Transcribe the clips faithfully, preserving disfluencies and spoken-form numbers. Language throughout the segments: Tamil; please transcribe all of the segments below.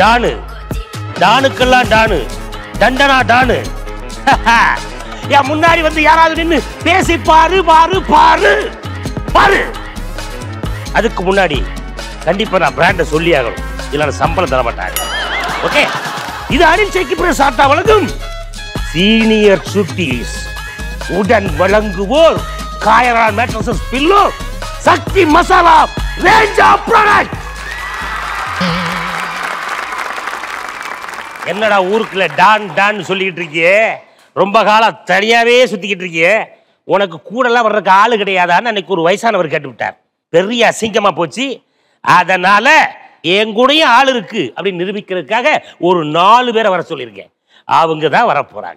டானு டானுக்கெல்லாம் டானு தண்டனா டானு. என் முன்னாடி வந்து யாராவது நின்னு பேசி பாரு பாரு பாரு பாரு. அதுக்கு முன்னாடி கண்டிப்பா நான் பிராண்ட சொல்லி ஆகணும், இல்லைன்னா சம்பளம் தர மாட்டாங்க. ஓகே, இது அனிச்சைக்கு பிறகு சாத்தா வழங்கும் சீனியர் சுட்டீஸ். உடன் வழங்குவோர் காயரான் mattresses pillow, Sakthi Masala range of product. என்னடா ஊருக்குள்ள டான் டான் சொல்லிக்கிட்டு இருக்கியே, ரொம்ப காலம் தனியாவே சுத்திக்கிட்டு இருக்கியே, உனக்கு கூடலாம் வர்றதுக்கு ஆளு கிடையாதான்னு அன்னைக்கு ஒரு வயசானவர் கேட்டு விட்டார். பெரிய அசிங்கமா போச்சு. அதனால என் கூடயும் ஆள் இருக்கு அப்படின்னு நிரூபிக்கிறதுக்காக ஒரு நாலு பேரை வர சொல்லியிருக்கேன். அவங்க தான் வர போறாங்க.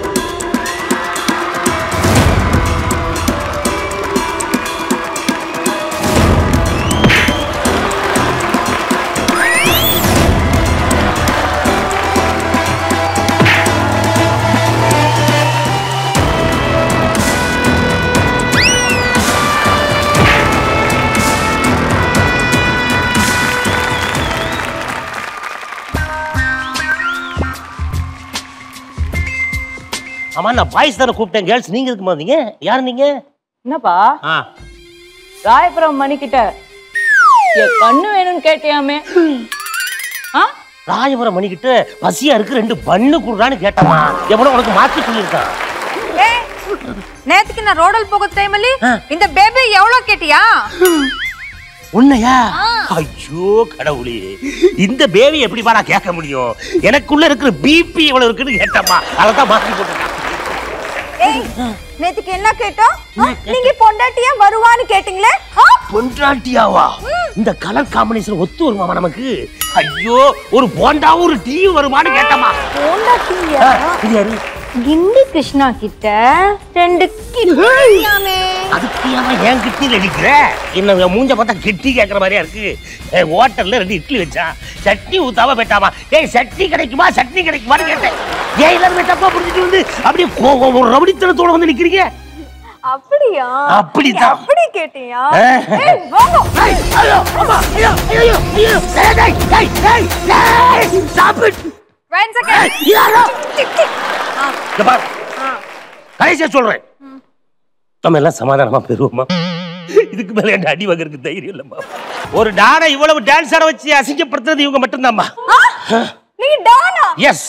ஆமா, நான் பாய்ஸ் தானே கூப்பிட்டேன். கேர்ள்ஸ் நீங்க எதுக்கு வந்தீங்க? யாரு நீங்க? என்னப்பா ராயபுரம் மணிக்கிட்ட கண்ணு வேணும்னு கேட்டியாமே? ராயபுரம் மணிக்கிட்ட பசியா இருக்கு, ரெண்டு பண்ணு குடுறான்னு கேட்டமா? எவ்வளவு உனக்கு மாத்தி சொல்லியிருக்கான். நேத்துக்கு நான் ரோடல் போக டைம்ல இந்த பேபி எவ்வளவு கேட்டியா? உன்னையா? ஐயோ கடவுளே, இந்த பேபி எப்படி பாடா கேட்க முடியும்? எனக்குள்ள இருக்கிற பிபி எவ்வளவு இருக்குன்னு கேட்டமா, அதான் மாத்தி போட்டுருக்கான். நேத்துக்கு என்ன கேட்டோம்? நீங்க பொண்டாட்டியா வருவான்னு கேட்டீங்களே. பொண்டாட்டியாவா? இந்த கலர் காம்பினேஷன் ஒத்து வருமா நமக்கு? ஐயோ, ஒரு போண்டாவும் ஒரு டீ வருமானு கேட்டமா. பொண்டாட்டியா? இது யாரு? கிண்டி கிருஷ்ணா கிட்ட ரெண்டு கிட்டியாமே. அதுக்கு ஏமா ஏன் கிட்டில அடிக்கிற? என்ன மூஞ்ச பார்த்தா கிட்டி கேட்கற மாதிரியா இருக்கு. ஹோட்டல்ல ரெண்டு இட்லி வச்சான், சட்னி ஊத்தாம போயிட்டாமா. ஏய் சட்னி கிடைக்குமா சட்னி கிடைக்குமான்னு கேட்டேன். ஏன் எல்லாருமே தப்பா புரிஞ்சுட்டு வந்து அப்படியே ஒரு ரவுடித்தனத்தோட வந்து நிக்கிறீங்க? அப்படியா? அப்படிதான். அப்படி கேட்டியா? ஏய் வாங்க. ஐயோ அம்மா, ஐயோ ஐயோ ஐயோ. டேய் டேய் டேய் டேய் ஸ்டாப் இட். One second. யாரோ கபார் கடைசியா சொல்றேன், நம்ம எல்லாம் சமாதானமா பெறுவோமா? இதுக்கு மேல என்ன அடி வாங்குறதுக்கு தைரியம் இல்லம்மா. ஒரு டானை இவ்வளவு டான்ஸ் ஆட வச்சு அசிங்கப்படுத்துறது இவங்க மட்டும்தாம்மா. நீ டானா? எஸ்.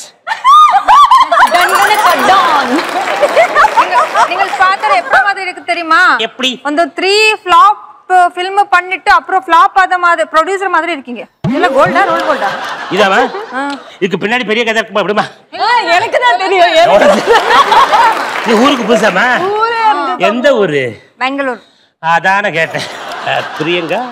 நீங்க பார்த்தா எப்ப மாதிரி இருக்கு தெரியுமா? எப்படி? அந்த த்ரீ ஃப்ளாப் ஃபில்ம் பண்ணிட்டு அப்புறம் ஃப்ளாப் ஆத மாதிரி ப்ரொடியூசர் மாதிரி இருக்கீங்க. இல்ல கோல்டா ரோல் கோல்டா? இதாமா? இதுக்கு பின்னாடி பெரிய கதை இருக்குமா? அப்படிமா? எனக்கு தான் தெரியும். நீ ஊருக்கு புதுசாமா? எந்த ஊரு? பெங்களூர். அதான கேட்டேன். பிரியங்கா.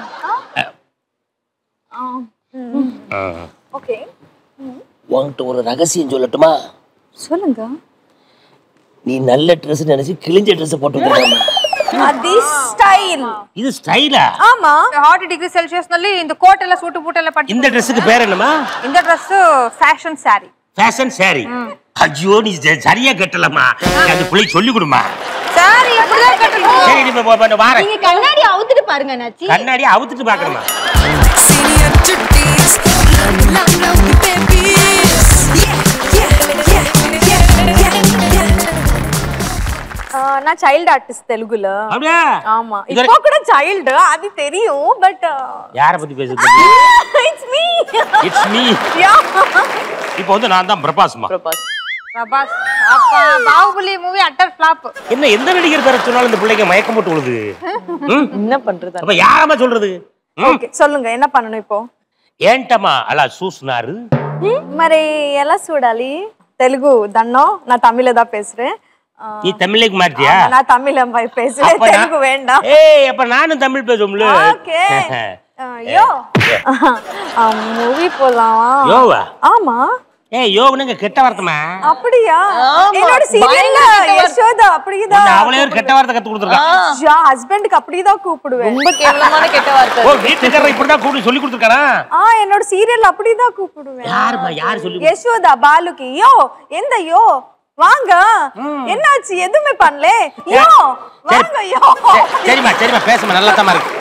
ஓகே. உன்கிட்ட ஒரு ரகசியம் சொல்லட்டுமா? சொல்லுங்க. நீ நல்ல ட்ரெஸ் நினைச்சு கிழிஞ்ச ட்ரெஸ் போட்டுக்கிற. அது ஸ்டைல். இது ஸ்டைலா? ஆமா. ஹாட் டிகிரி செல்சியஸ் ನಲ್ಲಿ இந்த கோட் ಎಲ್ಲ ಸೂಟು ಬೂಟ್ ಎಲ್ಲ ಪಟ್ಟಿ. இந்த ட்ரெஸ்க்கு பேர் என்னமா? இந்த Dress fashion saree. Fashion saree. ஐயோ நீ சரியா கட்டலமா. அது புள்ளி சொல்லி கொடுமா. saree எப்படி தான் கட்டணும்? சரி நீ போய் வாரேன். நீங்க கண்ணாடி அவுத்துட்டு பாருங்க அண்ணாச்சி. கண்ணாடி அவுத்துட்டு பார்க்கணுமா? Senior Chutties, love love babies. Yeah yeah yeah yeah yeah. நான் சைல்ட் ஆர்டிஸ்ட் தெலுங்குல. அப்படியே? ஆமா. இப்போ கூட சைல்ட் அது தெரியும் பட் யாரை பத்தி பேசுறது? It's me. It's me. Yeah. இப்போ வந்து நான் தான் பிரபாஸ்மா. பிரபாஸ். பிரபாஸ். அப்பா பாகுபலி மூவி அட்டர் ஃப்ளாப். என்ன எந்த நடிகர் பேரை சொன்னாலும் இந்த பிள்ளைங்க மயக்கம் போட்டு விழுது. என்ன பண்றது? அப்ப யாரமா சொல்றது? ஓகே சொல்லுங்க என்ன பண்ணனும் இப்போ? ఏంటమ్మా అలా చూస్తున్నారు? మరి ఎలా చూడాలి? తెలుగు దన్నో నా తమిళదా பேசுறேன். நீ தமிழுக்கு மாத்தியா? நான் தமிழம் பேசுறேன், தெலுங்கு வேண்டாம். ஏய் அப்ப நானும் தமிழ் பேசுவோம்ல. ஓகே. யோ. மூவி போலாமா? யோவா? ஆமா. ஏய் யோவனுங்க கெட்ட வார்த்தைமா. அப்படியா? என்னோட சீரியல்ல யசோதா அப்படிதான். நான் அவளே ஒரு கெட்ட வார்த்தை கத்து கொடுத்திருக்கேன். ஜா ஹஸ்பண்டுக்கு அப்படிதான் கூப்பிடுவேன். ரொம்ப கேவலமான கெட்ட வார்த்தை. ஓ வீட்டுக்காரர் இப்படி தான் கூப்பிட்டு சொல்லி கொடுத்திருக்கானா? ஆ என்னோட சீரியல்ல அப்படிதான் கூப்பிடுவேன். யாருமா யார் சொல்லி? யசோதா பாலுக்கு. யோ எந்த யோ வாங்க. என்னாச்சு எதுமே பண்ணல. யோ வாங்க யோ. சரிமா சரிமா பேசுமா நல்லா தான் இருக்கு.